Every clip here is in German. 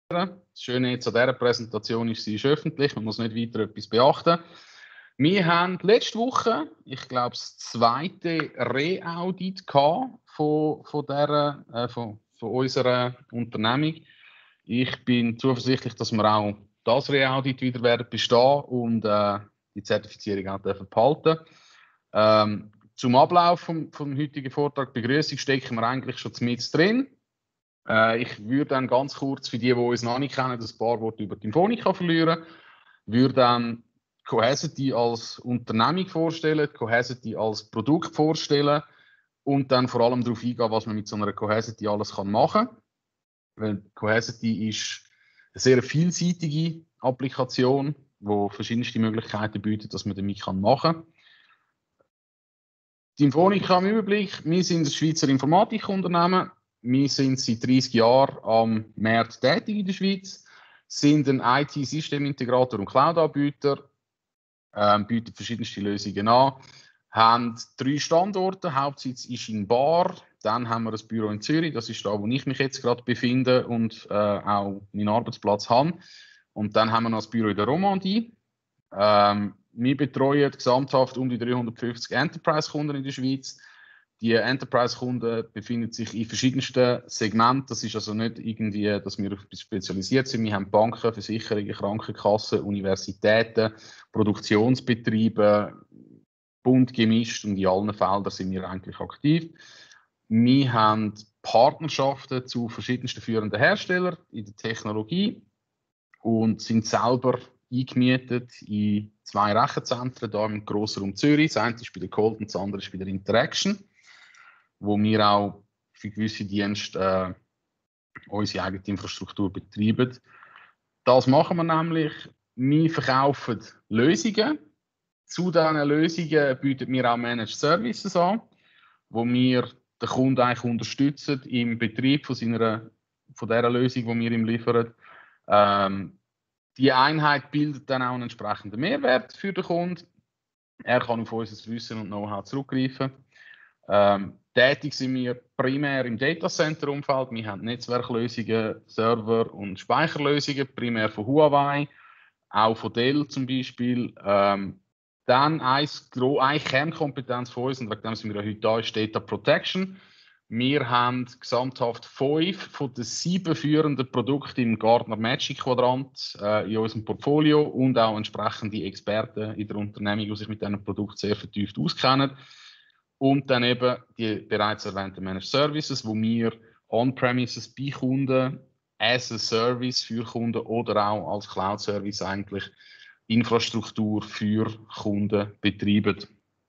Das Schöne jetzt an dieser Präsentation ist, sie ist öffentlich, man muss nicht weiter etwas beachten. Wir haben letzte Woche, ich glaube, das zweite Re-Audit von unserer Unternehmung. Ich bin zuversichtlich, dass wir auch das Re-Audit wieder werden bestehen und die Zertifizierung auch behalten dürfen. Zum Ablauf vom heutigen Vortrag Begrüßung stecken wir eigentlich schon mit drin. Ich würde dann ganz kurz für die uns noch nicht kennen, ein paar Worte über die Infonica verlieren. Würde dann Cohesity als Unternehmung vorstellen, Cohesity als Produkt vorstellen und dann vor allem darauf eingehen, was man mit so einer Cohesity alles machen kann. Weil Cohesity ist eine sehr vielseitige Applikation, die verschiedenste Möglichkeiten bietet, dass man damit machen kann. Die Infonica im Überblick: Wir sind ein Schweizer Informatikunternehmen. Wir sind seit 30 Jahren am Markt tätig in der Schweiz, sind ein IT-Systemintegrator und Cloud-Anbieter, bieten verschiedenste Lösungen an, haben 3 Standorte, Hauptsitz ist in Baar, dann haben wir ein Büro in Zürich, das ist da, wo ich mich jetzt gerade befinde und auch meinen Arbeitsplatz habe. Und dann haben wir noch das Büro in der Romandie. Wir betreuen gesamthaft um die 350 Enterprise-Kunden in der Schweiz. Die Enterprise-Kunden befinden sich in verschiedensten Segmenten. Das ist also nicht irgendwie, dass wir auf etwas spezialisiert sind. Wir haben Banken, Versicherungen, Krankenkassen, Universitäten, Produktionsbetriebe, bunt gemischt und in allen Feldern sind wir eigentlich aktiv. Wir haben Partnerschaften zu verschiedensten führenden Herstellern in der Technologie und sind selber eingemietet in 2 Rechenzentren hier im Grossraum Zürich. Das eine ist bei der Colt und das andere ist bei der Interaction, wo wir auch für gewisse Dienste unsere eigene Infrastruktur betreiben. Das machen wir nämlich. Wir verkaufen Lösungen. Zu diesen Lösungen bieten wir auch Managed Services an, wo wir den Kunden eigentlich unterstützen im Betrieb von dieser Lösung, die wir ihm liefern. Die Einheit bildet dann auch einen entsprechenden Mehrwert für den Kunden. Er kann auf unser Wissen und Know-how zurückgreifen. Tätig sind wir primär im Datacenter-Umfeld. Wir haben Netzwerklösungen, Server- und Speicherlösungen, primär von Huawei, auch von Dell zum Beispiel. Dann eine Kernkompetenz von uns, und wegen dem sind wir heute da, ist Data Protection. Wir haben gesamthaft 5 von den 7 führenden Produkten im Gartner Magic Quadrant in unserem Portfolio und auch entsprechende Experten in der Unternehmung, die sich mit diesem Produkt sehr vertieft auskennen. Und dann eben die bereits erwähnten Managed Services, wo wir on-premises bei Kunden, as a Service für Kunden oder auch als Cloud-Service eigentlich Infrastruktur für Kunden betreiben.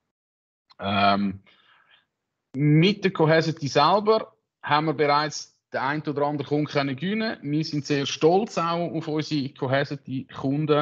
Mit der Cohesity selber haben wir bereits den einen oder anderen Kunden gewinnen. Wir sind sehr stolz auch auf unsere Cohesity-Kunden.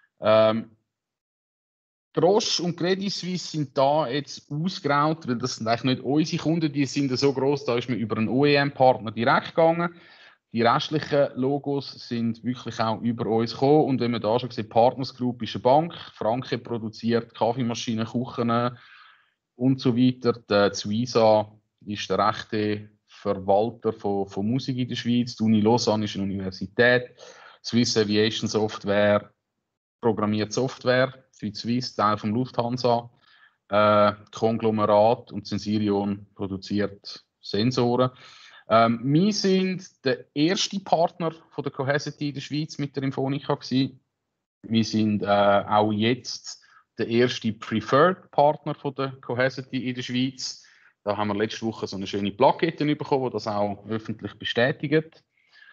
Roche und Credit Suisse sind da jetzt ausgeraut, weil das sind eigentlich nicht unsere Kunden, die sind so gross, da ist man über einen OEM-Partner direkt gegangen. Die restlichen Logos sind wirklich auch über uns gekommen. Und wenn man da schon sieht, Partners Group ist eine Bank, Franke produziert Kaffeemaschinen, Küchen und so weiter. Der Suisa ist der rechte Verwalter von Musik in der Schweiz. Die Uni Lausanne ist eine Universität. Swiss Aviation Software programmiert Software für die Swiss, Teil vom Lufthansa. Konglomerat und Sensirion produziert Sensoren. Wir sind der erste Partner von der Cohesity in der Schweiz mit der Infonica gewesen. Wir sind auch jetzt der erste Preferred Partner von der Cohesity in der Schweiz. Da haben wir letzte Woche so eine schöne Plakette bekommen, die das auch öffentlich bestätigt.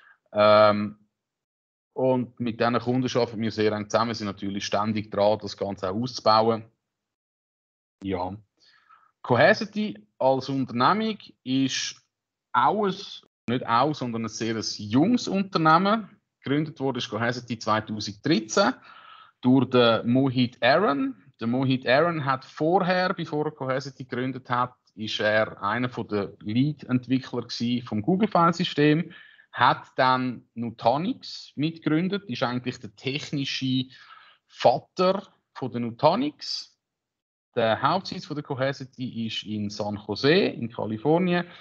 Und mit diesen Kunden arbeiten wir sehr eng zusammen, sind natürlich ständig dran, das Ganze auch auszubauen. Ja. Cohesity als Unternehmung ist sondern ein sehr junges Unternehmen. Gegründet wurde Cohesity 2013 durch den Mohit Aaron. Der Mohit Aaron hat vorher, bevor er Cohesity gegründet hat, ist er einer der Lead-Entwickler vom Google-File-System, hat dann Nutanix mitgegründet, ist eigentlich der technische Vater von der Nutanix. Der Hauptsitz von der Cohesity ist in San Jose in Kalifornien.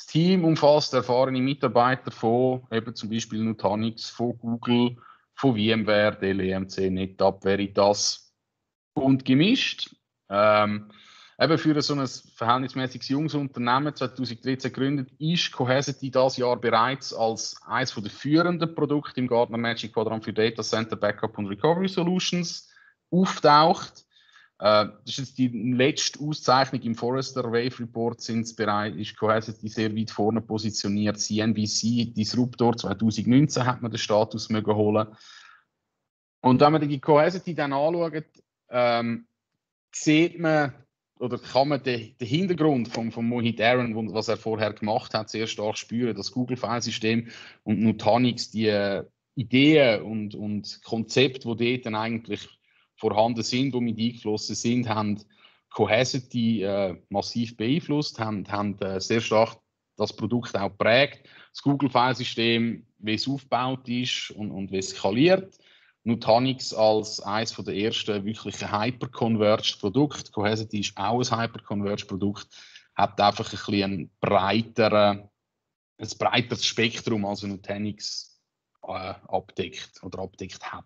Das Team umfasst erfahrene Mitarbeiter von eben zum Beispiel Nutanix, von Google, von VMware, Dell EMC, NetApp, Veritas und gemischt. Eben für so ein verhältnismäßig junges Unternehmen, 2013 gegründet, ist Cohesity dieses Jahr bereits als eines der führenden Produkte im Gartner Magic Quadrant für Data Center Backup und Recovery Solutions auftaucht. Das ist jetzt die letzte Auszeichnung im Forrester Wave Report, ist Cohesity sehr weit vorne positioniert. CNBC Disruptor 2019 hat man den Status mögen holen. Und wenn man die Cohesity dann anschaut, sieht man, oder kann man den Hintergrund von Mohit Aaron, was er vorher gemacht hat, sehr stark spüren. Das Google-File-System und Nutanix, die Ideen und Konzepte, die dort dann eigentlich vorhanden sind, die mit eingeflossen sind, haben Cohesity massiv beeinflusst, haben sehr stark das Produkt auch geprägt. Das Google-File-System, wie es aufgebaut ist und wie es skaliert. Nutanix als eines der ersten wirklichen Hyper-Converged Produkte. Cohesity ist auch ein Hyper-Converged Produkt, hat einfach ein breiteres Spektrum, als Nutanix abdeckt hat.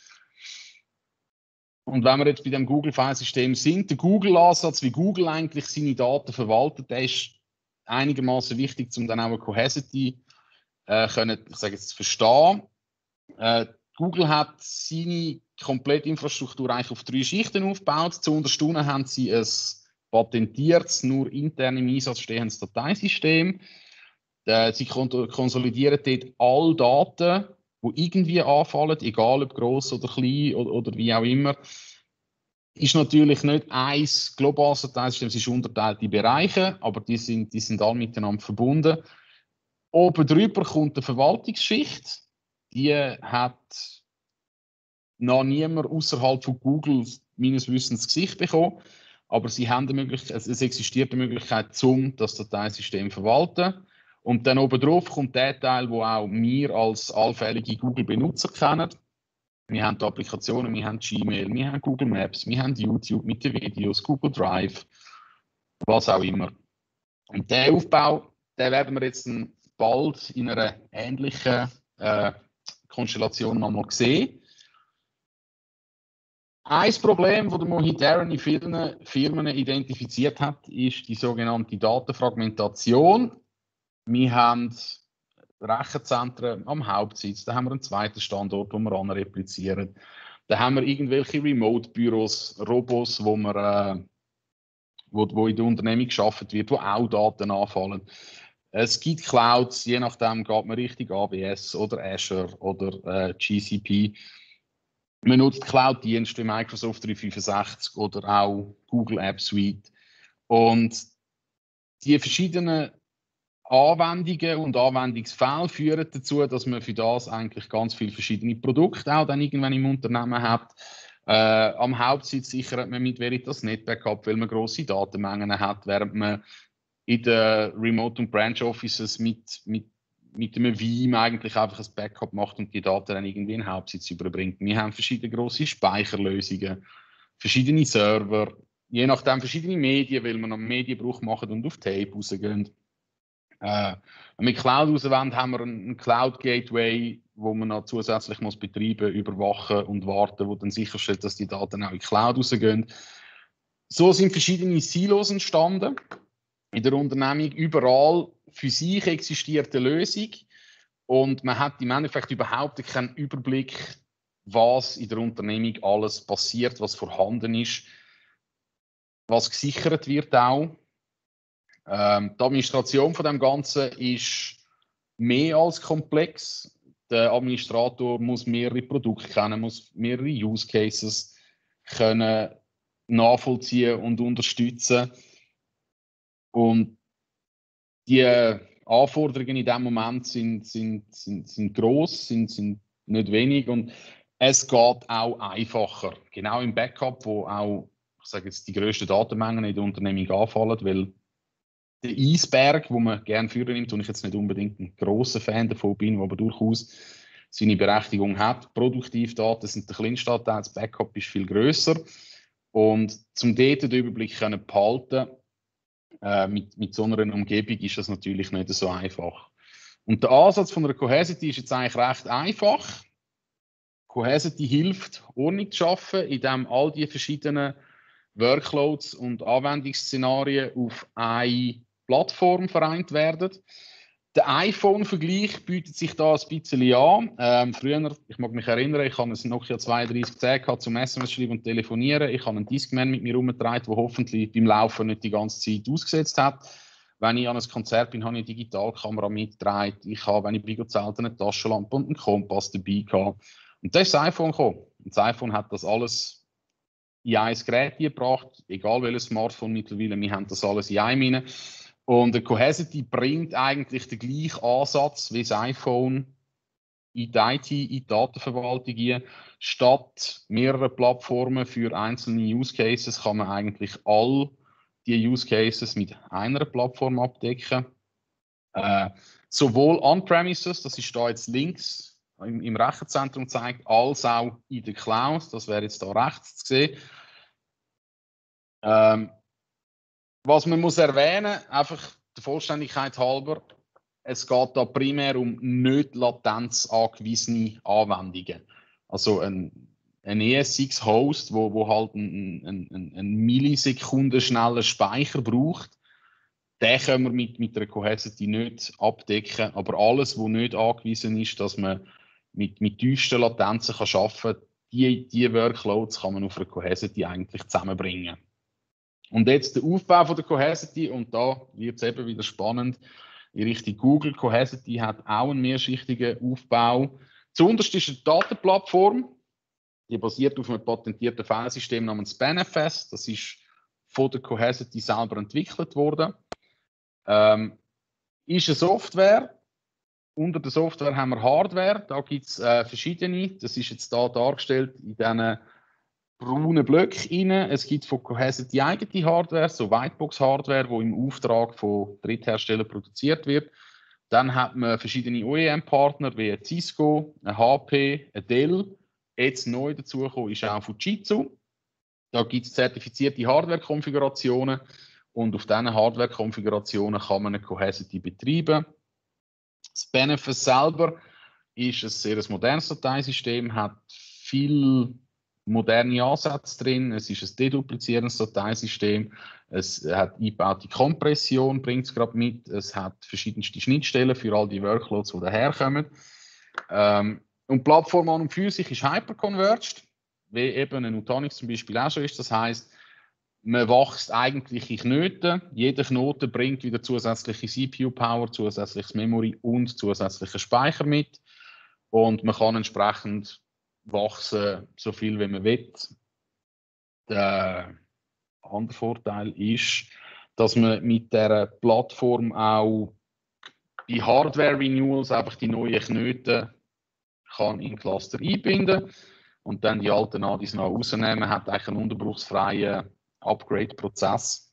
Und wenn wir jetzt bei dem Google-File-System sind, der Google-Ansatz, wie Google eigentlich seine Daten verwaltet, der ist einigermaßen wichtig, um dann auch eine Cohesity zu verstehen. Google hat seine komplette Infrastruktur eigentlich auf 3 Schichten aufgebaut. Zu unterstützen haben sie ein patentiertes, nur intern im Einsatz stehendes Dateisystem. Sie konsolidieren dort alle Daten, die irgendwie anfallen, egal ob gross oder klein oder wie auch immer. Ist natürlich nicht ein globales Dateisystem, es ist unterteilt in Bereiche, aber die sind alle miteinander verbunden. Oben drüber kommt eine Verwaltungsschicht. Die hat noch niemand außerhalb von Google meines Wissens Gesicht bekommen. Aber sie haben es existiert eine Möglichkeit, das Dateisystem zu verwalten. Und dann oben drauf kommt der Teil, den auch wir als allfällige Google-Benutzer kennen. Wir haben die Applikationen, wir haben Gmail, wir haben Google Maps, wir haben YouTube mit den Videos, Google Drive, was auch immer. Und den Aufbau, den werden wir jetzt bald in einer ähnlichen Konstellation nochmal sehen. Ein Problem, das Mohit Aaron in vielen Firmen identifiziert hat, ist die sogenannte Datenfragmentation. Wir haben Rechenzentren am Hauptsitz, da haben wir einen zweiten Standort, wo wir replizieren. Da haben wir irgendwelche Remote-Büros, Robots, wo in der Unternehmung geschaffen wird, wo auch Daten anfallen. Es gibt Clouds, je nachdem geht man Richtung AWS oder Azure oder GCP. Man nutzt Cloud-Dienste wie Microsoft 365 oder auch Google App Suite. Und die verschiedenen Anwendungen und Anwendungsfälle führen dazu, dass man für das eigentlich ganz viele verschiedene Produkte auch dann irgendwann im Unternehmen hat. Am Hauptsitz sichert man mit Veritas NetBackup, weil man grosse Datenmengen hat, während man in den Remote- und Branch-Offices mit einem Veeam eigentlich einfach ein Backup macht und die Daten dann irgendwie in den Hauptsitz überbringt. Wir haben verschiedene grosse Speicherlösungen, verschiedene Server, je nachdem verschiedene Medien, weil wir noch Medienbrauch machen und auf Tape rausgehen. Wenn wir Cloud rauswollen, haben wir einen Cloud-Gateway, wo man noch zusätzlich muss betreiben, überwachen und warten, wo dann sicherstellt, dass die Daten auch in die Cloud rausgehen. So sind verschiedene Silos entstanden in der Unternehmung. Überall für sich existiert eine Lösung und man hat im Endeffekt überhaupt keinen Überblick, was in der Unternehmung alles passiert, was vorhanden ist, was gesichert wird auch. Die Administration von dem Ganzen ist mehr als komplex. Der Administrator muss mehrere Produkte kennen, muss mehrere Use Cases können nachvollziehen und unterstützen. Und die Anforderungen in diesem Moment sind gross, sind nicht wenig und es geht auch einfacher. Genau im Backup, wo auch, ich sage jetzt, die grössten Datenmengen in der Unternehmung anfallen, weil der Eisberg, den man gerne führen nimmt, und ich jetzt nicht unbedingt ein grosser Fan davon bin, aber durchaus seine Berechtigung hat. Produktivdaten sind der kleinste Anteil, das Backup ist viel grösser. Und zum dort den Überblick können behalten, Mit so einer Umgebung ist das natürlich nicht so einfach. Und der Ansatz von einer Cohesity ist jetzt eigentlich recht einfach. Cohesity hilft, Ordnung zu schaffen, indem all die verschiedenen Workloads und Anwendungsszenarien auf eine Plattform vereint werden. Der iPhone-Vergleich bietet sich da ein bisschen an. Früher, ich mag mich erinnern, ich hatte ein Nokia 3210 zum SMS schreiben und telefonieren. Ich habe einen Discman mit mir herumgetragen, der hoffentlich beim Laufen nicht die ganze Zeit ausgesetzt hat. Wenn ich an einem Konzert bin, habe ich eine Digitalkamera mitgetragen. Ich habe, wenn ich bin zelten, eine Taschenlampe und einen Kompass dabei gehabt. Und da ist das iPhone gekommen. Und das iPhone hat das alles in ein Gerät gebracht, egal welches Smartphone mittlerweile, wir haben das alles in einem rein. Und der Cohesity bringt eigentlich den gleichen Ansatz wie das iPhone in die IT, in die Datenverwaltung hier. Statt mehrere Plattformen für einzelne Use Cases kann man eigentlich all die Use Cases mit einer Plattform abdecken. Sowohl on-premises, das ist da jetzt links im Rechenzentrum gezeigt, als auch in der Cloud, das wäre jetzt da rechts zu sehen. Was man muss erwähnen, einfach der Vollständigkeit halber, es geht da primär um nicht latenzangewiesene Anwendungen. Also ein ESX-Host, wo halt einen Millisekunden schnellen Speicher braucht, den können wir mit einer Cohesity nicht abdecken. Aber alles, was nicht angewiesen ist, dass man mit tiefsten Latenzen arbeiten kann, die Workloads kann man auf einer Cohesity eigentlich zusammenbringen. Und jetzt der Aufbau von der Cohesity, und da wird es eben wieder spannend, in Richtung Google. Cohesity hat auch einen mehrschichtigen Aufbau. Zuunterst ist eine Datenplattform, die basiert auf einem patentierten Filesystem namens BNFS. Das ist von der Cohesity selber entwickelt worden. Ist eine Software. Unter der Software haben wir Hardware. Da gibt es verschiedene. Das ist jetzt da dargestellt in diesen braunen Blöcke rein. Es gibt von Cohesity eigene Hardware, so Whitebox-Hardware, die im Auftrag von Drittherstellern produziert wird. Dann hat man verschiedene OEM-Partner wie Cisco, HP, Dell. Jetzt neu dazugekommen ist auch Fujitsu. Da gibt es zertifizierte Hardware-Konfigurationen und auf diesen Hardware-Konfigurationen kann man eine Cohesity betreiben. Das Benefit selber ist ein sehr modernes Dateisystem, hat viel moderne Ansätze drin. Es ist ein deduplizierendes Dateisystem. Es hat eingebaute Kompression, bringt es gerade mit. Es hat verschiedenste Schnittstellen für all die Workloads, die daherkommen. Und die Plattform an und für sich ist hyperconverged, wie eben ein Nutanix zum Beispiel auch schon ist. Das heisst, man wächst eigentlich in Knoten. Jeder Knoten bringt wieder zusätzliche CPU-Power, zusätzliches Memory und zusätzlichen Speicher mit. Und man kann entsprechend wachsen, so viel wie man will. Der andere Vorteil ist, dass man mit dieser Plattform auch bei Hardware-Renewals einfach die neuen Knoten kann in Cluster einbinden und dann die alten ADIs noch rausnehmen. Man hat eigentlich einen unterbruchsfreien Upgrade-Prozess.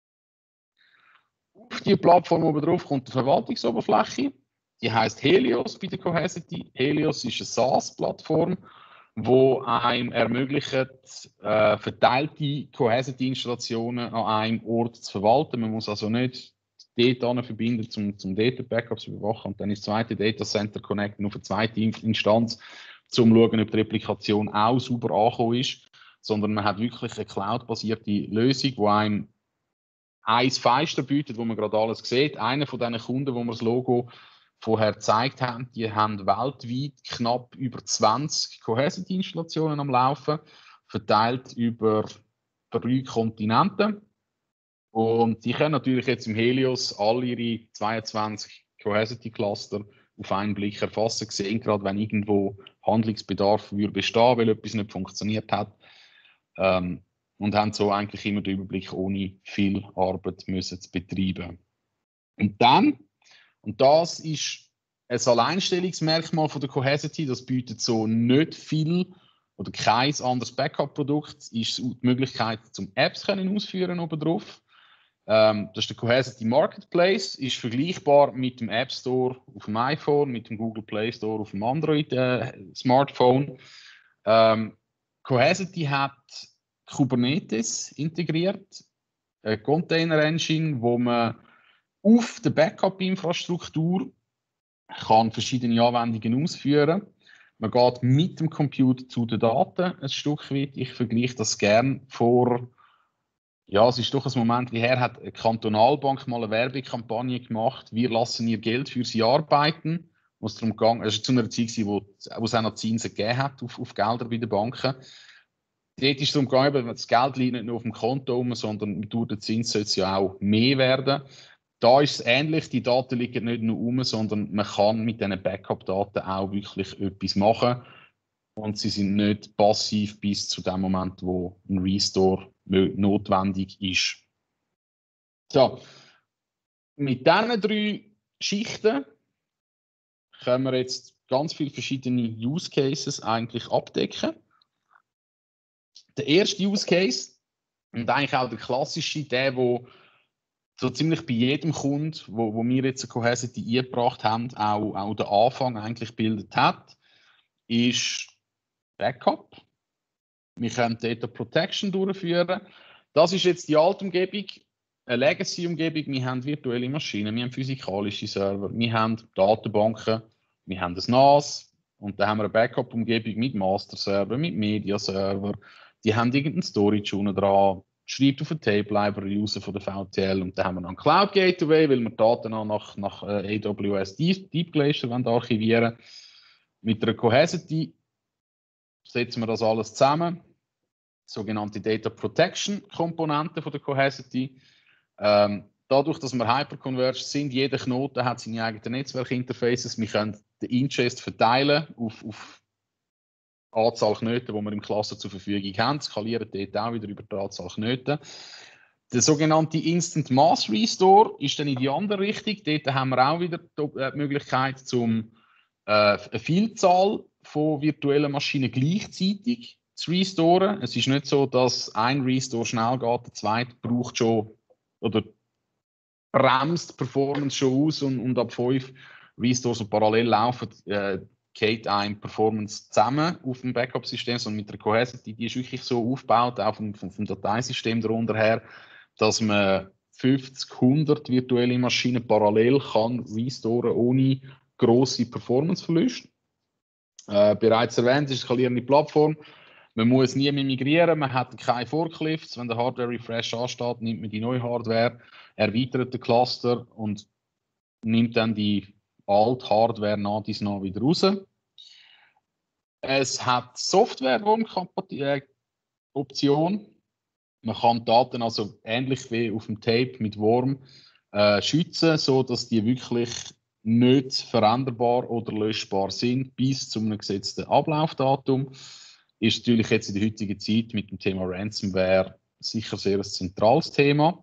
Auf die Plattform oben drauf kommt die Verwaltungsoberfläche. Die heißt Helios bei der Cohesity. Helios ist eine SaaS-Plattform, die einem ermöglicht, verteilte Cohesity-Installationen an einem Ort zu verwalten. Man muss also nicht Data verbinden, zum Data-Backups zu überwachen und dann ins zweite Datacenter connecten auf eine zweite Instanz, um zu schauen, ob die Replikation auch sauber angekommen ist. Sondern man hat wirklich eine cloud-basierte Lösung, die einem eins Fenster bietet, wo man gerade alles sieht. Einer von diesen Kunden, wo wir das Logo vorher gezeigt haben, die haben weltweit knapp über 20 Cohesity-Installationen am Laufen, verteilt über 3 Kontinente. Und die können natürlich jetzt im Helios alle ihre 22 Cohesity-Cluster auf einen Blick erfassen, sehen gerade, wenn irgendwo Handlungsbedarf würde bestehen, weil etwas nicht funktioniert hat. Und haben so eigentlich immer den Überblick, ohne viel Arbeit müssen zu betreiben. Und dann, und das ist ein Alleinstellungsmerkmal von der Cohesity, das bietet so nicht viel oder kein anderes Backup-Produkt, ist die Möglichkeit, zum Apps ausführen oben drauf. Das ist der Cohesity Marketplace, ist vergleichbar mit dem App Store auf dem iPhone, mit dem Google Play Store auf dem Android-Smartphone. Cohesity hat Kubernetes integriert. eine Container-Engine, wo man auf der Backup-Infrastruktur kann verschiedene Anwendungen ausführen. Man geht mit dem Computer zu den Daten ein Stück weit. Ich vergleiche das gerne es ist doch ein Moment her, hat eine Kantonalbank mal eine Werbekampagne gemacht. Wir lassen ihr Geld für sie arbeiten. Es war zu einer Zeit, wo es auch noch Zinsen gegeben hat auf Gelder bei den Banken. Dort ist es darum gegangen, das Geld liegt nicht nur auf dem Konto rum, sondern durch den Zins soll es ja auch mehr werden. Da ist es ähnlich, die Daten liegen nicht nur rum, sondern man kann mit diesen Backup-Daten auch wirklich etwas machen. Und sie sind nicht passiv bis zu dem Moment, wo ein Restore notwendig ist. So, mit diesen 3 Schichten können wir jetzt ganz viele verschiedene Use Cases eigentlich abdecken. Der erste Use Case, und eigentlich auch der klassische, der so ziemlich bei jedem Kunden, wo wir jetzt eine Cohesity eingebracht haben, auch den Anfang eigentlich gebildet hat, ist Backup. Wir können Data Protection durchführen. Das ist jetzt die alte Umgebung, eine Legacy-Umgebung. Wir haben virtuelle Maschinen, wir haben physikalische Server, wir haben Datenbanken, wir haben ein NAS und dann haben wir eine Backup-Umgebung mit Master-Server, mit Media-Server. Die haben irgendeinen Storage unten dran, schreibt auf eine Tape-Library raus von der VTL und dann haben wir noch einen Cloud-Gateway, weil wir Daten nach AWS Deep Glacier archivieren wollen. Mit einer Cohesity setzen wir das alles zusammen. Sogenannte Data Protection Komponenten von der Cohesity. Dadurch, dass wir hyperconverged sind, jeder Knoten hat seine eigenen Netzwerkinterfaces. Wir können den Ingest verteilen auf Anzahl Knoten, die wir im Cluster zur Verfügung haben. Skalieren dort auch wieder über die Anzahl Knoten. Der sogenannte Instant Mass Restore ist dann in die andere Richtung. Dort haben wir auch wieder die Möglichkeit, eine Vielzahl von virtuellen Maschinen gleichzeitig zu restoren. Es ist nicht so, dass ein Restore schnell geht, der zweite braucht schon oder bremst die Performance schon aus und ab 5 Restores, die parallel laufen, geht ein Performance zusammen auf dem Backup-System, sondern mit der Cohesity, die ist wirklich so aufgebaut, auch vom Dateisystem darunter her, dass man 50, 100 virtuelle Maschinen parallel kann restoren ohne grosse Performance-Verluste. Bereits erwähnt, ist eine skalierende Plattform. Man muss nie mehr migrieren, man hat keine Forklifts. Wenn der Hardware-Refresh ansteht, nimmt man die neue Hardware, erweitert den Cluster und nimmt dann die alte Hardware nach dies nach wieder raus. Es hat Software-Worm-Option. Man kann Daten also ähnlich wie auf dem Tape mit Worm schützen, sodass die wirklich nicht veränderbar oder löschbar sind bis zu einem gesetzten Ablaufdatum. Ist natürlich jetzt in der heutigen Zeit mit dem Thema Ransomware sicher sehr ein zentrales Thema.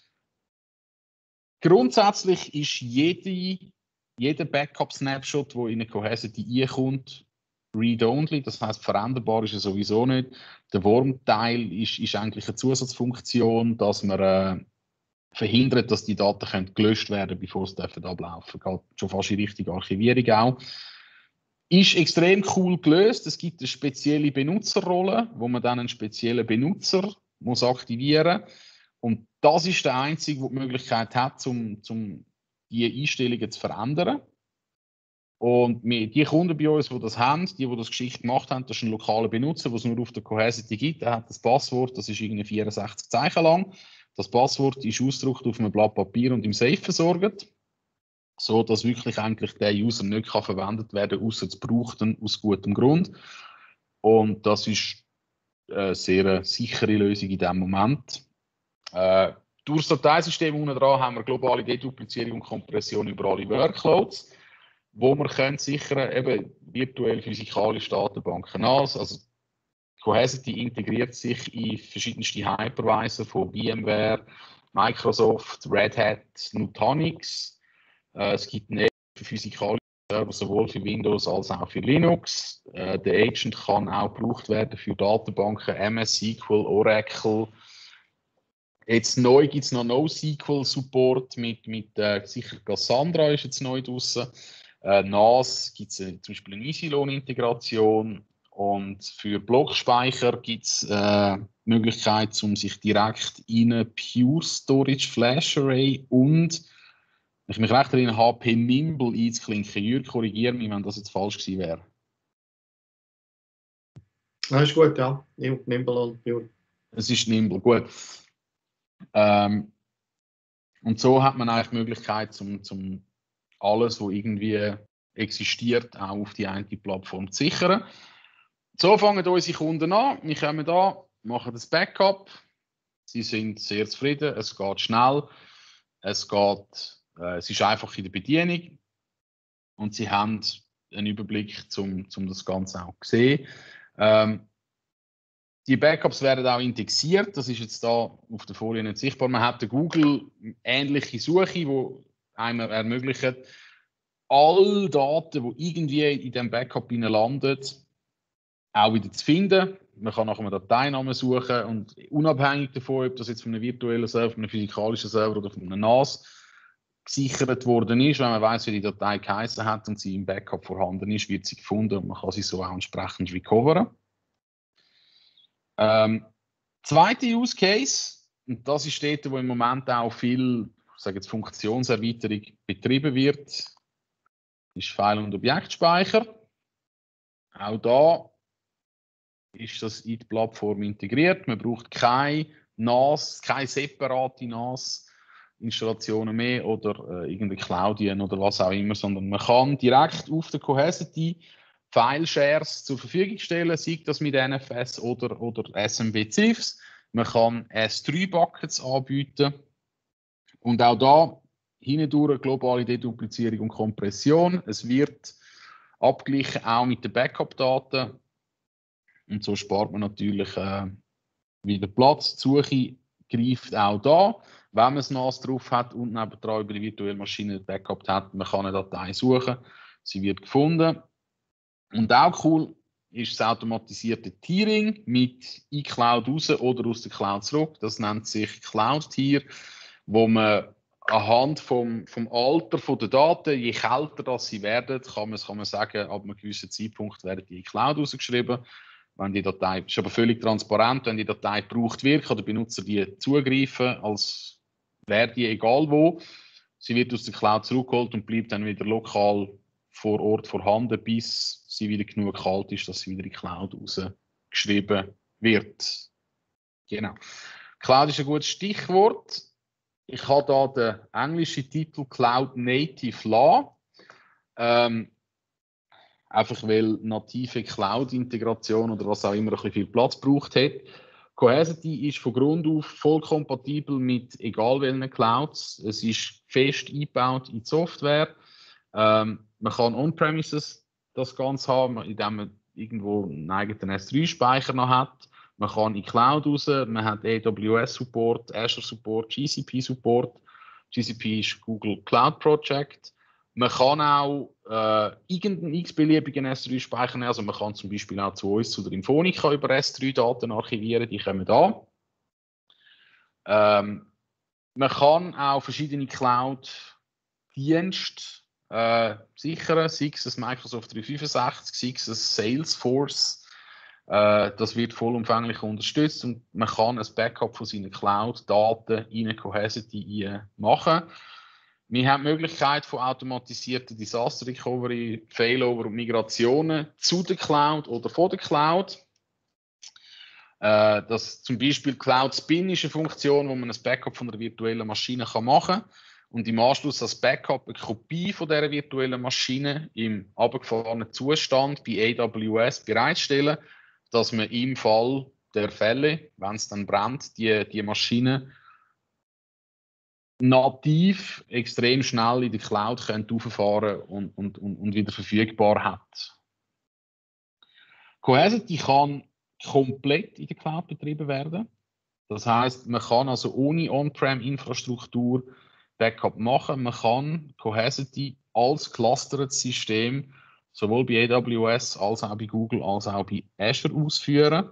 Grundsätzlich ist jeder Backup-Snapshot, der in eine Cohesity einkommt, read-only, das heißt veränderbar ist er sowieso nicht. Der Worm-Teil ist eigentlich eine Zusatzfunktion, dass man verhindert, dass die Daten gelöscht werden, bevor sie ablaufen dürfen. Geht schon fast in Richtung Archivierung auch. Ist extrem cool gelöst. Es gibt eine spezielle Benutzerrolle, wo man dann einen speziellen Benutzer muss aktivieren muss. Und das ist der einzige, der die Möglichkeit hat, um die Einstellungen zu verändern. Und die Kunden bei uns, die das haben, die das Geschichte gemacht haben, das ist ein lokaler Benutzer, der es nur auf der Cohesity gibt. Der hat das Passwort, das ist irgendwie 64 Zeichen lang. Das Passwort ist ausgedruckt auf einem Blatt Papier und im Safe versorgt, so dass wirklich eigentlich der User nicht verwendet werden kann, außer es braucht ihn aus gutem Grund. Und das ist eine sehr sichere Lösung in diesem Moment. Durch das Dateisystem unten dran haben wir globale Deduplizierung und Kompression über alle Workloads, wo wir können sichern, eben virtuell physikalische Datenbanken also Cohesity integriert sich in verschiedenste Hypervisor von VMware, Microsoft, Red Hat, Nutanix. Es gibt eine für physikalische Server sowohl für Windows als auch für Linux. Der Agent kann auch gebraucht werden für Datenbanken MS SQL, Oracle. Jetzt neu gibt es noch NoSQL-Support mit sicher Cassandra ist jetzt neu draussen. NAS gibt es zum Beispiel eine Easyloan-Integration. Und für Blockspeicher gibt es die Möglichkeit, um sich direkt in eine Pure Storage Flash Array und, wenn ich mich recht erinnere, HP Nimble einzuklinken. Jürg, korrigiere mich, wenn das jetzt falsch gewesen wäre. Das ist gut, ja. Nimble und Pure. Es ist Nimble, gut. Und so hat man eigentlich die Möglichkeit, zum alles, was irgendwie existiert, auch auf die eine Plattform zu sichern. So fangen unsere Kunden an. Wir kommen da, machen das Backup. Sie sind sehr zufrieden, es geht schnell, es ist einfach in der Bedienung und sie haben einen Überblick, um das Ganze auch zu sehen. Die Backups werden auch indexiert, das ist jetzt da auf der Folie nicht sichtbar. Man hat eine Google-ähnliche Suche, die einem ermöglicht, alle Daten, die irgendwie in diesem Backup landen, auch wieder zu finden. Man kann nach einem Dateinamen suchen und unabhängig davon, ob das jetzt von einem virtuellen Server, von einem physikalischen Server oder von einem NAS gesichert worden ist, wenn man weiß, wie die Datei geheißen hat und sie im Backup vorhanden ist, wird sie gefunden und man kann sie so auch entsprechend recoveren. Zweiter Use Case, und das ist dort, wo im Moment auch viel, ich sage jetzt, Funktionserweiterung betrieben wird, ist File- und Objektspeicher. Auch da ist das in die Plattform integriert. Man braucht keine separate NAS-Installationen mehr oder irgendeine Cloudien oder was auch immer, sondern man kann direkt auf der Cohesity File-Shares zur Verfügung stellen, sei das mit NFS oder SMB-CIFS. Man kann S3-Buckets anbieten und auch da hindurch globale Deduplizierung und Kompression. Es wird abgeglichen auch mit den Backup-Daten. Und so spart man natürlich wieder Platz. Die Suche greift auch da, wenn man das NAS drauf hat und nebendran über die virtuelle Maschine Backup hat. Man kann eine Datei suchen, sie wird gefunden. Und auch cool ist das automatisierte Tiering mit iCloud raus oder aus der Cloud zurück. Das nennt sich Cloud-Tier, wo man anhand vom Alter der Daten, je kälter das sie werden, kann man sagen, ab einem gewissen Zeitpunkt werden die in die Cloud rausgeschrieben. Wenn die Datei, ist aber völlig transparent, wenn die Datei gebraucht wird, kann der Benutzer die zugreifen, als wäre die egal wo. Sie wird aus der Cloud zurückgeholt und bleibt dann wieder lokal vor Ort vorhanden, bis sie wieder genug kalt ist, dass sie wieder in die Cloud rausgeschrieben wird. Genau. Cloud ist ein gutes Stichwort. Ich habe da den englischen Titel Cloud Native La. Einfach weil native Cloud-Integration oder was auch immer ein bisschen viel Platz braucht hat. Cohesity ist von Grund auf voll kompatibel mit egal welchen Clouds. Es ist fest eingebaut in die Software. Man kann on-premises das Ganze haben, indem man irgendwo einen eigenen S3-Speicher noch hat. Man kann in die Cloud raus, man hat AWS-Support, Azure-Support, GCP-Support. GCP ist Google Cloud Project. Man kann auch irgendeinen x-beliebigen S3-Speicher nehmen. Also man kann zum Beispiel auch zu uns, zu der Infonica, über S3-Daten archivieren, die kommen da. Man kann auch verschiedene Cloud-Dienste sichern, sei es das Microsoft 365, sei es das Salesforce. Das wird vollumfänglich unterstützt und man kann ein Backup von seinen Cloud-Daten in Cohesity machen. Wir haben die Möglichkeit von automatisierten Disaster Recovery, Failover und Migrationen zu der Cloud oder von der Cloud. Das zum Beispiel Cloud Spin ist eine Funktion, wo man ein Backup von einer virtuellen Maschine machen kann und im Anschluss als Backup eine Kopie von dieser virtuellen Maschine im abgefahrenen Zustand bei AWS bereitstellen, dass man im Fall der Fälle, wenn es dann brennt, die Maschine nativ extrem schnell in der Cloud hochfahren und wieder verfügbar hat. Cohesity kann komplett in der Cloud betrieben werden. Das heißt, man kann also ohne On-Prem-Infrastruktur Backup machen. Man kann Cohesity als clustered System sowohl bei AWS als auch bei Google als auch bei Azure ausführen.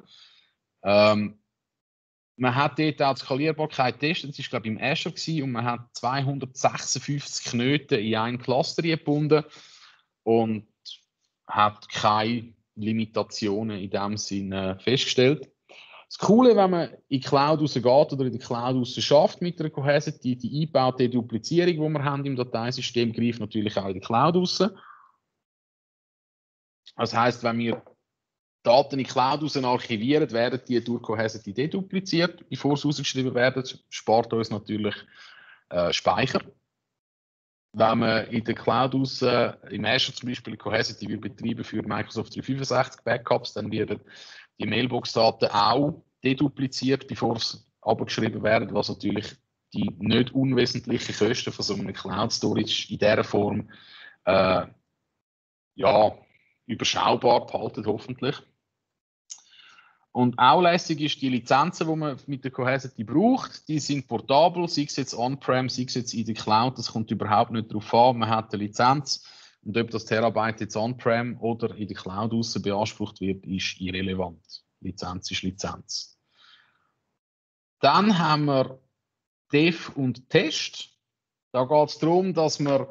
Man hat dort auch die Skalierbarkeit getestet, das war glaube ich im Azure gewesen, und man hat 256 Knoten in ein Cluster gebunden und hat keine Limitationen in dem Sinne festgestellt. Das Coole, wenn man in die Cloud rausgeht oder in der Cloud raus schafft mit der Cohesity, die eingebaute Duplizierung, die wir haben im Dateisystem, greift natürlich auch in die Cloud raus. Das heisst, wenn wir Daten in die Cloud raus archivieren, werden die durch Cohesity dedupliziert, bevor sie rausgeschrieben werden. Das spart uns natürlich Speicher. Wenn man in der Cloud raus, im Azure zum Beispiel Cohesity betreiben für Microsoft 365 Backups, dann werden die Mailbox-Daten auch dedupliziert, bevor sie abgeschrieben werden, was natürlich die nicht unwesentlichen Kosten von so einem Cloud-Storage in dieser Form überschaubar behalten, hoffentlich. Und auch lässig ist, die Lizenzen, die man mit der Cohesity braucht, die sind portabel, sei es jetzt on-prem, sei es jetzt in der Cloud, das kommt überhaupt nicht darauf an. Man hat eine Lizenz und ob das Terabyte jetzt on-prem oder in der Cloud aussen beansprucht wird, ist irrelevant. Lizenz ist Lizenz. Dann haben wir Dev und Test. Da geht es darum, dass wir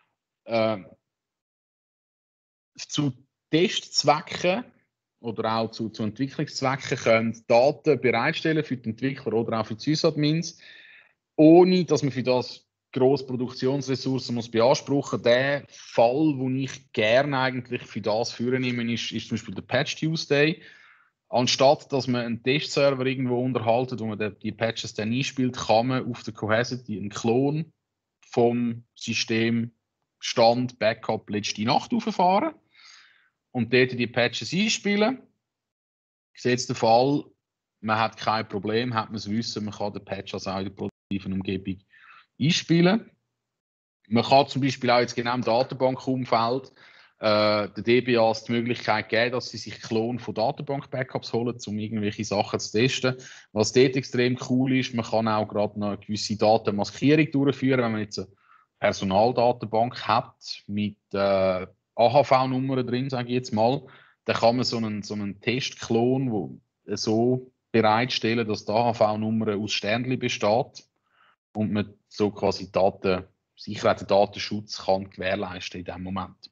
zu Testzwecken oder auch zu Entwicklungszwecken können Daten bereitstellen für die Entwickler oder auch für die Sysadmins, ohne dass man für das grosse Produktionsressourcen muss beanspruchen. Der Fall, den ich gerne eigentlich für das vornehme, ist zum Beispiel der Patch Tuesday. Anstatt dass man einen Testserver irgendwo unterhaltet, wo man die Patches dann einspielt, kann man auf der Cohesity einen Klon vom System Stand Backup letzte Nacht auffahren und dort die Patches einspielen. Gesetzt der Fall, man hat kein Problem, hat man das Wissen, man kann den Patch also auch in der produktiven Umgebung einspielen. Man kann zum Beispiel auch jetzt genau im Datenbankumfeld den DBAs die Möglichkeit geben, dass sie sich Klon von Datenbank-Backups holen, um irgendwelche Sachen zu testen. Was dort extrem cool ist, man kann auch gerade noch eine gewisse Datenmaskierung durchführen, wenn man jetzt eine Personaldatenbank hat mit AHV-Nummern drin, sage ich jetzt mal, dann kann man so einen Testklon so bereitstellen, dass die AHV-Nummer aus Sternchen besteht und man so quasi Sicherheit und Datenschutz kann gewährleisten in diesem Moment.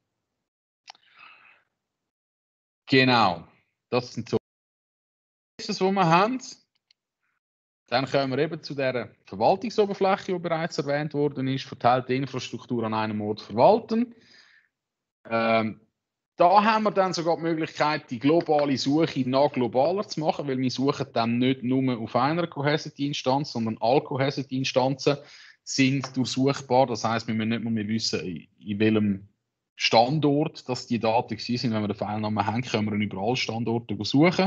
Genau, das sind so die wir haben. Dann kommen wir eben zu der Verwaltungsoberfläche, die bereits erwähnt worden ist, verteilte Infrastruktur an einem Ort verwalten. Da haben wir dann sogar die Möglichkeit, die globale Suche noch globaler zu machen, weil wir suchen dann nicht nur auf einer Cohesity-Instanz, sondern alle Cohesity-Instanzen sind durchsuchbar. Das heisst, wir müssen nicht mehr wissen, in welchem Standort dass die Daten sind. Wenn wir den Pfeilnamen haben, können wir über alle Standorte suchen.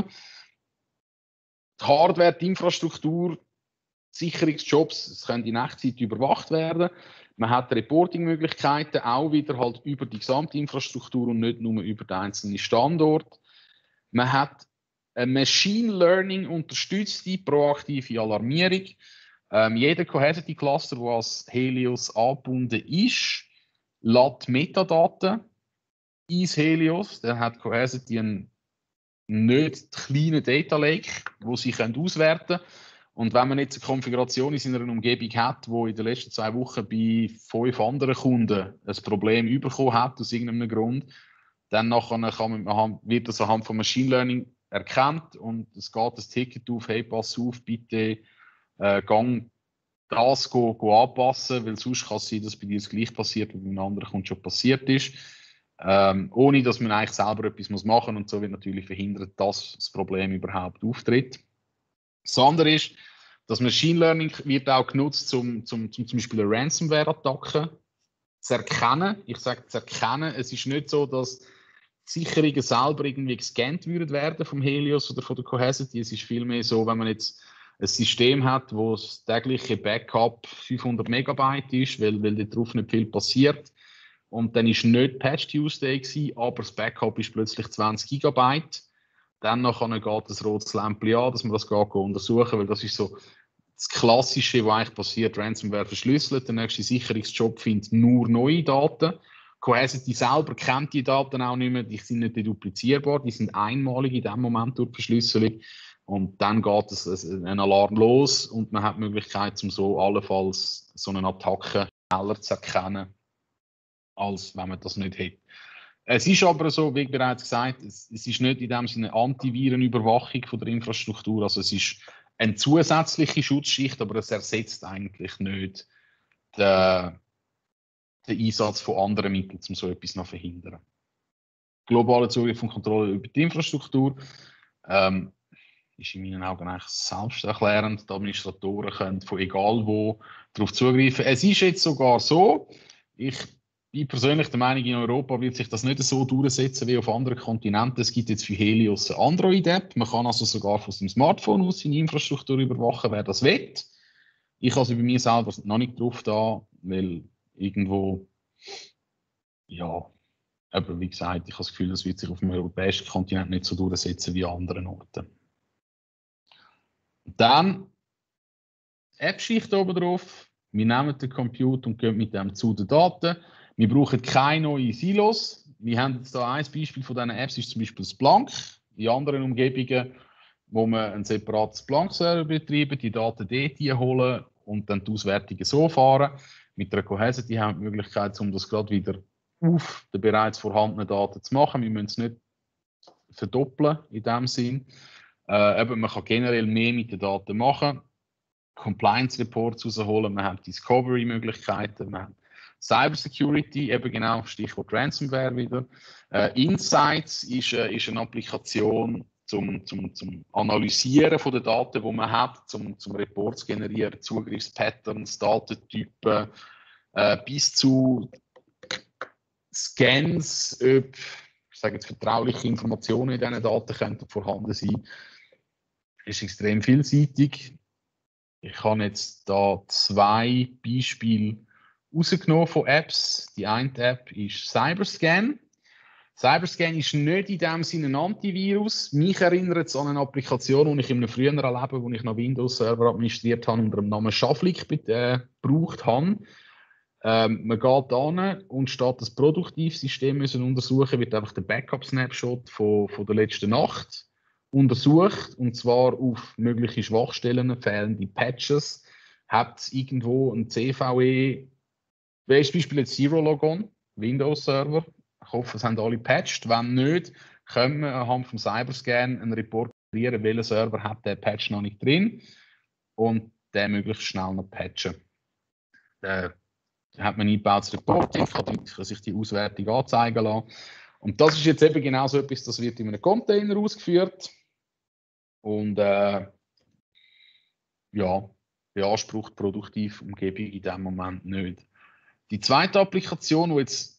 Die Hardware, die Infrastruktur, Sicherungsjobs, es können in Echtzeit überwacht werden. Man hat Reporting-Möglichkeiten, auch wieder halt über die gesamte Infrastruktur und nicht nur über den einzelnen Standort. Man hat eine Machine Learning unterstützte proaktive Alarmierung. Jeder Cohesity-Cluster, der als Helios angebunden ist, lädt Metadaten ins Helios. Dann hat Cohesity einen nicht kleinen Data Lake, wo sie auswerten können. Und wenn man jetzt eine Konfiguration in seiner Umgebung hat, wo in den letzten 2 Wochen bei 5 anderen Kunden ein Problem bekommen hat, aus irgendeinem Grund, dann wird das anhand von Machine Learning erkannt und es geht das Ticket auf, hey, pass auf, bitte gang das anpassen, weil sonst kann es sein, dass bei dir das gleich passiert, wie bei einem anderen Kunden schon passiert ist. Ohne dass man eigentlich selber etwas machen muss und so wird natürlich verhindert, dass das Problem überhaupt auftritt. Das andere ist, das Machine Learning wird auch genutzt, um zum Beispiel eine Ransomware-Attacke zu erkennen. Ich sage zu erkennen, es ist nicht so, dass die Sicherungen selber irgendwie gescannt werden vom Helios oder von der Cohesity. Es ist vielmehr so, wenn man jetzt ein System hat, wo das tägliche Backup 500 Megabyte ist, weil darauf nicht viel passiert. Und dann ist nicht Patch Tuesday gewesen, aber das Backup ist plötzlich 20 Gigabyte. Dann geht das rotes Lämpchen an, dass man das untersuchen, weil das ist so das Klassische, was eigentlich passiert. Ransomware verschlüsselt, der nächste Sicherungsjob findet nur neue Daten. Cohesity selber kennt die Daten auch nicht mehr, die sind nicht deduplizierbar, die sind einmalig in dem Moment durch die Verschlüsselung. Und dann geht ein Alarm los und man hat die Möglichkeit, um so allenfalls so eine Attacke schneller zu erkennen, als wenn man das nicht hätte. Es ist aber so, wie bereits gesagt, es ist nicht in dem Sinne eine Antivirenüberwachung von der Infrastruktur. Also es ist eine zusätzliche Schutzschicht, aber es ersetzt eigentlich nicht den Einsatz von anderen Mitteln, um so etwas noch zu verhindern. Globale Zugriff und Kontrolle über die Infrastruktur ist in meinen Augen eigentlich selbsterklärend. Die Administratoren können von egal wo darauf zugreifen. Es ist jetzt sogar so, ich bin persönlich der Meinung, in Europa wird sich das nicht so durchsetzen wie auf anderen Kontinenten. Es gibt jetzt für Helios eine Android-App. Man kann also sogar von seinem Smartphone aus seine Infrastruktur überwachen, wer das will. Ich habe sie bei mir selber noch nicht drauf da, weil irgendwo, ja, aber wie gesagt, ich habe das Gefühl, das wird sich auf dem europäischen Kontinent nicht so durchsetzen wie an anderen Orten. Dann App-Schicht oben drauf. Wir nehmen den Computer und gehen mit dem zu den Daten. Wir brauchen keine neuen Silos. Wir haben jetzt da ein Beispiel von diesen Apps, ist zum Beispiel Splunk. In anderen Umgebungen, wo man ein separates Splunk-Server betreiben, die Daten dort holen und dann die Auswertungen so fahren. Mit der Cohesity haben wir die Möglichkeit, um das gerade wieder auf den bereits vorhandenen Daten zu machen. Wir müssen es nicht verdoppeln in dem Sinn. Man kann generell mehr mit den Daten machen. Compliance-Reports rausholen, man hat Discovery-Möglichkeiten, man hat Cybersecurity, eben genau, Stichwort Ransomware wieder. Insights ist eine Applikation zum Analysieren von den Daten, die man hat, zum Reports generieren, Zugriffspatterns, Datentypen, bis zu Scans, ob, ich sage jetzt, vertrauliche Informationen in diesen Daten könnten vorhanden sein. Ist extrem vielseitig. Ich habe jetzt da 2 Beispiele rausgenommen von Apps. Die eine App ist Cyberscan. Cyberscan ist nicht in dem Sinne ein Antivirus. Mich erinnert es an eine Applikation, die ich in einem früheren Leben, wo ich noch Windows-Server administriert habe, unter dem Namen Schaflik gebraucht habe. Man geht hin und statt das Produktivsystem müssen untersuchen, wird einfach der Backup-Snapshot von der letzten Nacht untersucht, und zwar auf mögliche Schwachstellen, fehlende Patches. Hat es irgendwo ein CVE, welches Beispiel jetzt Zero Logon, Windows-Server? Ich hoffe, es haben alle patched. Wenn nicht, können wir anhand vom Cyberscan einen Report kreieren, welcher Server hat der Patch noch nicht drin und den möglichst schnell noch patchen. Da hat man ein eingebautes Reporting, kann sich die Auswertung anzeigen lassen. Und das ist jetzt eben genau so etwas, das wird in einem Container ausgeführt und beansprucht produktiv Umgebung in dem Moment nicht. Die zweite Applikation, die jetzt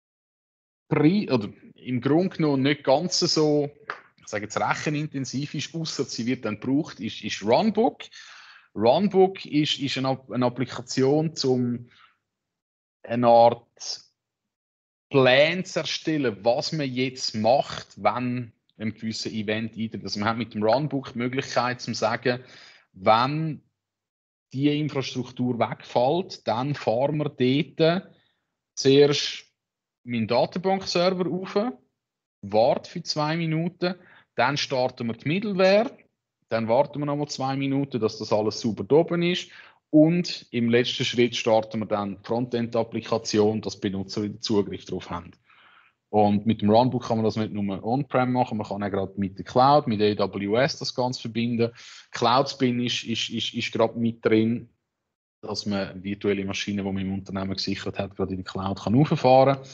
im Grunde genommen nicht ganz so, ich sage jetzt, rechenintensiv ist, außer sie wird dann gebraucht, ist Runbook. Runbook ist eine Applikation, um eine Art Plan zu erstellen, was man jetzt macht, wenn ein gewisses Event eintritt. Also man hat mit dem Runbook die Möglichkeit zu sagen, wenn die Infrastruktur wegfällt, dann fahren wir dort zuerst meinen Datenbankserver auf, warten für 2 Minuten, dann starten wir die Middleware, dann warten wir nochmal 2 Minuten, dass das alles sauber oben ist, und im letzten Schritt starten wir dann die Frontend-Applikation, dass die Benutzer wieder Zugriff darauf haben. Und mit dem Runbook kann man das nicht nur on-prem machen, man kann auch gerade mit der Cloud, mit AWS das Ganze verbinden. Cloud-Spin ist gerade mit drin, dass man virtuelle Maschinen, die man im Unternehmen gesichert hat, gerade in die Cloud kann hochfahren kann.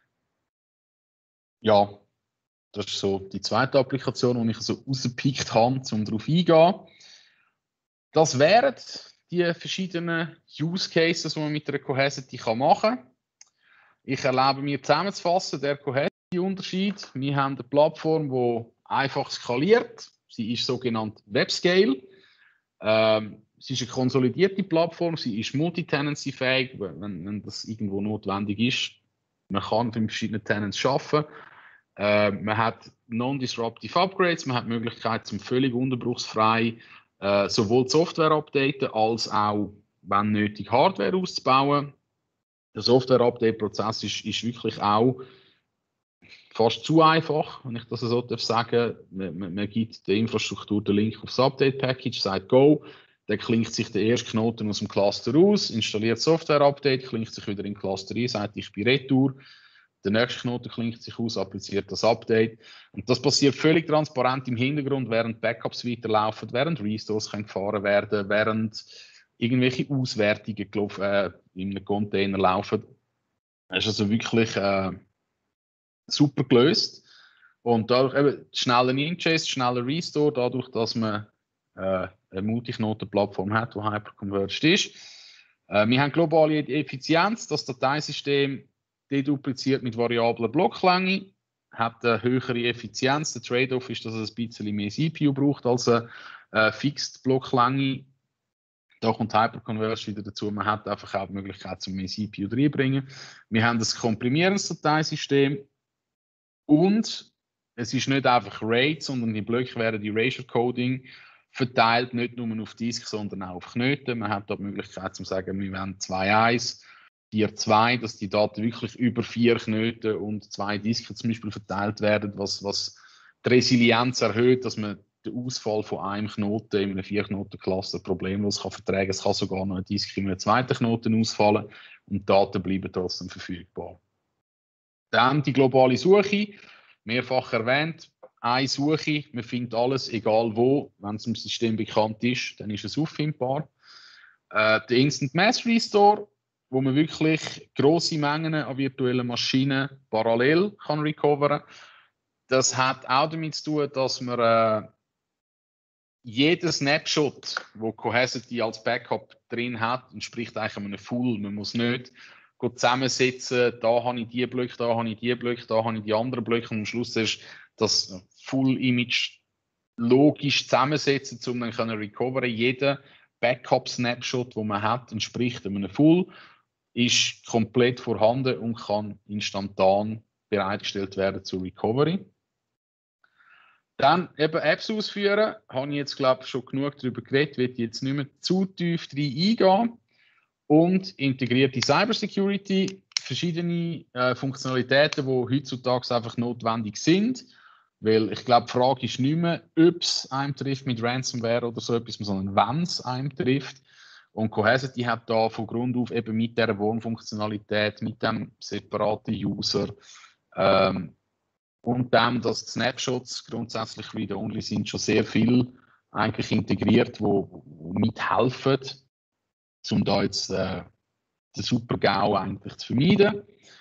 Ja, das ist so die zweite Applikation, die ich so rausgepickt habe, um darauf eingehen. Das wären die verschiedenen Use Cases, die man mit der Cohesity machen kann. Ich erlaube mir zusammenzufassen, der Cohesity-Unterschied. Wir haben eine Plattform, die einfach skaliert. Sie ist sogenannt WebScale. Sie ist eine konsolidierte Plattform, sie ist multi-tenancy-fähig, wenn das irgendwo notwendig ist. Man kann mit verschiedenen Tenants arbeiten. Man hat non-disruptive Upgrades, man hat die Möglichkeit, zum völlig unterbruchsfrei sowohl die Software updaten, als auch, wenn nötig, Hardware auszubauen. Der Software-Update-Prozess ist wirklich auch fast zu einfach, wenn ich das so sagen darf. Man gibt der Infrastruktur den Link aufs Update-Package, sagt Go, dann klingt sich der erste Knoten aus dem Cluster aus, installiert Software-Update, klingt sich wieder in den Cluster ein, sagt ich bin retour. der nächste Knoten klingt sich aus, appliziert das Update. Und das passiert völlig transparent im Hintergrund, während Backups weiterlaufen, während Restores gefahren werden, während irgendwelche Auswertungen in einem Container laufen. Das ist also wirklich super gelöst. Und dadurch eben schneller Ingest, schneller Restore, dadurch, dass man eine Multiknoten-Plattform hat, die hyperconverged ist. Wir haben globale Effizienz, das Dateisystem dedupliziert mit variabler Blocklänge, hat eine höhere Effizienz. Der Trade-off ist, dass es ein bisschen mehr CPU braucht als eine Fixed Blocklänge. Da kommt Hyperconverged wieder dazu. Man hat einfach auch die Möglichkeit, zum mehr CPU reinzubringen. Wir haben das komprimierendes Dateisystem und es ist nicht einfach RAID, sondern die Blöcke werden Erasure Coding verteilt, nicht nur auf Disk, sondern auch auf Knoten. Man hat da die Möglichkeit zu sagen, wir wollen 2.1, 4.2, dass die Daten wirklich über 4 Knoten und 2 Disken zum Beispiel verteilt werden, was die Resilienz erhöht, dass man den Ausfall von einem Knoten in einer 4-Knoten-Cluster problemlos kann vertragen. Es kann sogar noch ein Disk in einem zweiten Knoten ausfallen und die Daten bleiben trotzdem verfügbar. Dann die globale Suche, mehrfach erwähnt. Eine Suche, man findet alles, egal wo. Wenn es im System bekannt ist, dann ist es auffindbar. Der Instant Mass Restore, wo man wirklich grosse Mengen an virtuellen Maschinen parallel kann recovern. Das hat auch damit zu tun, dass man jeden Snapshot, wo Cohesity als Backup drin hat, entspricht eigentlich einem Full. Man muss nicht zusammensetzen, da habe ich die Blöcke, da habe ich die Blöcke, da habe ich die anderen Blöcke und am Schluss ist das Full-Image logisch zusammensetzen, um dann zu recoveren. Jeder Backup-Snapshot, den man hat, entspricht einem Full, ist komplett vorhanden und kann instantan bereitgestellt werden zur Recovery. Dann eben Apps ausführen, habe ich jetzt glaube ich schon genug darüber geredet, will jetzt nicht mehr zu tief rein eingehen. Und integrierte Cybersecurity, verschiedene Funktionalitäten, die heutzutage einfach notwendig sind. Weil ich glaube, die Frage ist nicht mehr, ob es einem trifft mit Ransomware oder so etwas, sondern wenn es einem trifft. Und Cohesity hat da von Grund auf eben mit dieser Warn-Funktionalität, mit dem separaten User und dem, dass die Snapshots grundsätzlich read-only sind, schon sehr viel eigentlich integriert, wo mithelfen, um da jetzt den Super-GAU eigentlich zu vermeiden.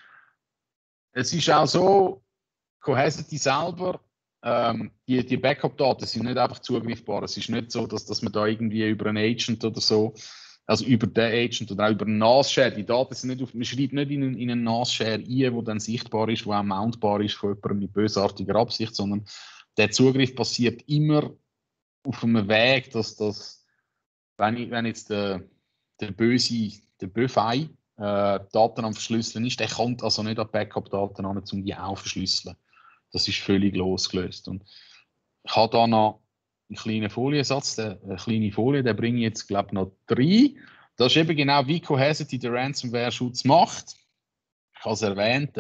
Es ist auch so, Cohesity selber, die Backup-Daten sind nicht einfach zugreifbar. Es ist nicht so, dass man da irgendwie über einen Agent oder so, also über den Agent oder auch über einen NAS-Share, die Daten sind nicht auf, man schreibt nicht in einen NAS-Share ein, der dann sichtbar ist, der auch mountbar ist von jemandem mit bösartiger Absicht, sondern der Zugriff passiert immer auf einem Weg, dass wenn jetzt der Böfei Daten am Verschlüsseln ist, der kommt also nicht an Backup-Daten an, um die auch zu verschlüsseln. Das ist völlig losgelöst. Und ich habe da noch einen kleinen Foliensatz, eine kleine Folie, den bringe ich jetzt, glaube ich, noch 3. Das ist eben genau, wie Cohesity den Ransomware-Schutz macht. Ich habe es erwähnt,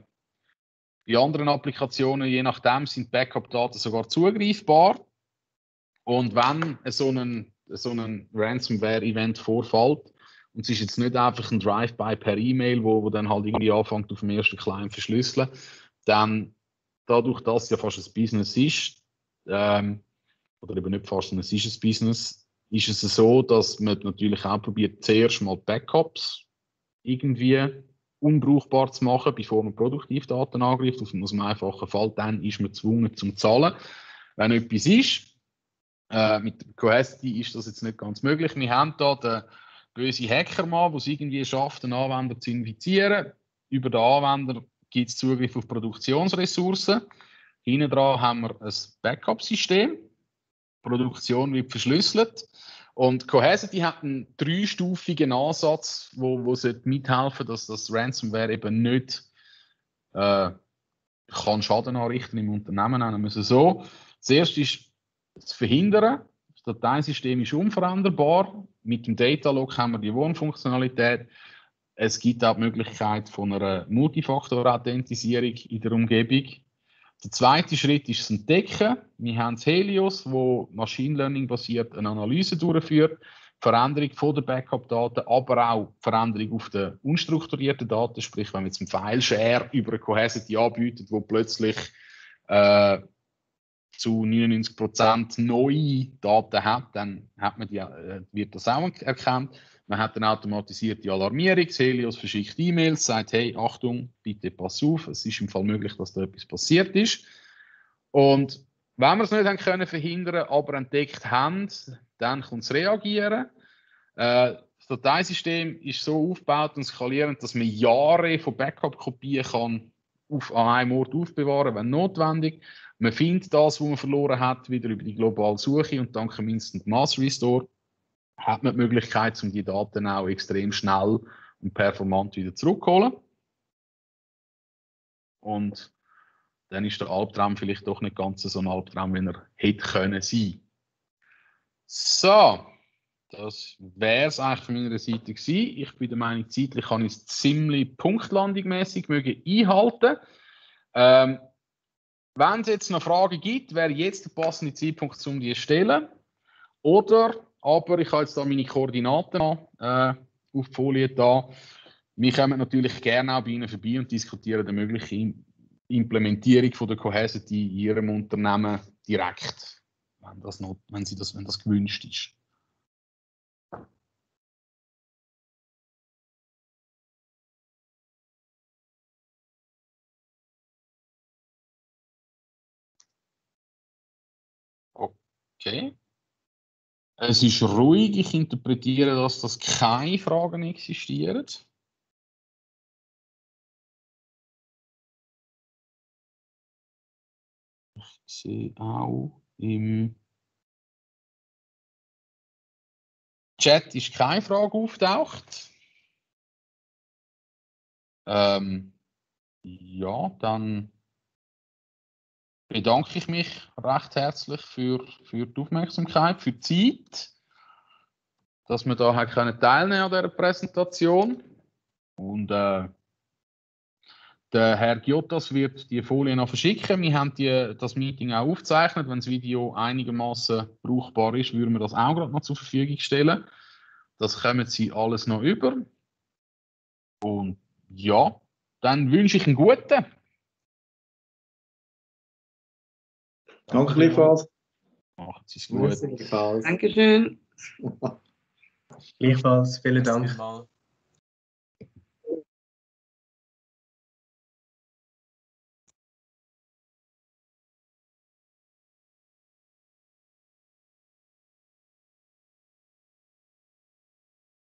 bei anderen Applikationen, je nachdem, sind Backup-Daten sogar zugreifbar. Und wenn so ein Ransomware-Event vorfällt, und es ist jetzt nicht einfach ein Drive-by per E-Mail, wo dann halt irgendwie anfängt, auf dem ersten Client verschlüsseln, dann dadurch, dass es ja fast ein Business ist, oder eben nicht fast, sondern es ist ein Business, ist es so, dass man natürlich auch probiert, zuerst mal Backups irgendwie unbrauchbar zu machen, bevor man Produktivdaten angreift. Aus einem einfachen Fall, dann ist man gezwungen zum Zahlen. Wenn etwas ist, mit Cohesity ist das jetzt nicht ganz möglich. Wir haben da den bösen Hackermann, der es irgendwie schafft, einen Anwender zu infizieren. Über den Anwender gibt es Zugriff auf Produktionsressourcen. Hinten dran haben wir ein Backup-System. Die Produktion wird verschlüsselt. Und Cohesity hat einen 3-stufigen Ansatz, wo mithelfen, dass das Ransomware eben nicht kann Schaden anrichten im Unternehmen, nennen wir es so. Zuerst ist zu verhindern, das Dateisystem ist unveränderbar. Mit dem Datalog haben wir die Warn-Funktionalität. Es gibt auch die Möglichkeit von einer Multifaktor-Authentisierung in der Umgebung. Der zweite Schritt ist das Entdecken. Wir haben das Helios, wo Machine Learning basiert eine Analyse durchführt. Veränderung von der Backup-Daten, aber auch Veränderung auf den unstrukturierten Daten, sprich, wenn man jetzt einen File-Share über eine Cohesity anbietet, wo plötzlich zu 99% neue Daten hat, dann hat man wird das auch erkannt. Man hat eine automatisierte Alarmierung. Helios verschickt E-Mails, sagt, hey, Achtung, bitte pass auf, es ist im Fall möglich, dass da etwas passiert ist. Und wenn wir es nicht haben können verhindern, aber entdeckt haben, dann kommt es reagieren. Das Dateisystem ist so aufgebaut und skalierend, dass man Jahre von Backup-Kopien kann an einem Ort aufbewahren, wenn notwendig. Man findet das, was man verloren hat, wieder über die globale Suche und dank dem Instant Mass Restore hat man die Möglichkeit, um die Daten auch extrem schnell und performant wieder zurückzuholen. Und dann ist der Albtraum vielleicht doch nicht ganz so ein Albtraum, wie er hätte können sein. So, das wäre es eigentlich von meiner Seite gewesen. Ich bin der Meinung, zeitlich kann ich es ziemlich punktlandingmäßig einhalten. Wenn es jetzt noch Fragen gibt, wäre jetzt der passende Zeitpunkt, um die zu stellen. Oder, aber ich habe jetzt da meine Koordinaten auf die Folie da. Wir kommen natürlich gerne auch bei Ihnen vorbei und diskutieren die mögliche Implementierung von der Cohesity in Ihrem Unternehmen direkt, wenn das gewünscht ist. Okay. Es ist ruhig, ich interpretiere, dass keine Fragen existieren. Ich sehe auch im Chat ist keine Frage auftaucht. Ja, dann bedanke ich mich recht herzlich für die Aufmerksamkeit, für die Zeit, dass wir da teilnehmen an dieser Präsentation. Und der Herr Giotas wird die Folien noch verschicken. Wir haben das Meeting auch aufgezeichnet. Wenn das Video einigermaßen brauchbar ist, würden wir das auch gerade noch zur Verfügung stellen. Das kommen Sie alles noch über. Und ja, dann wünsche ich einen guten. Danke gleichfalls. Macht es gut. Gleichfalls. Dankeschön. Gleichfalls, vielen Dank.